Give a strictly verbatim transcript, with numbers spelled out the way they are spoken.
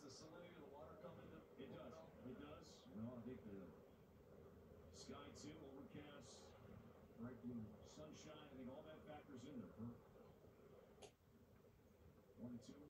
the salinity of the water come into It does. It does. Well, I think the sky too, overcast, brightening sunshine. I think all that factors in there. Huh? One and two.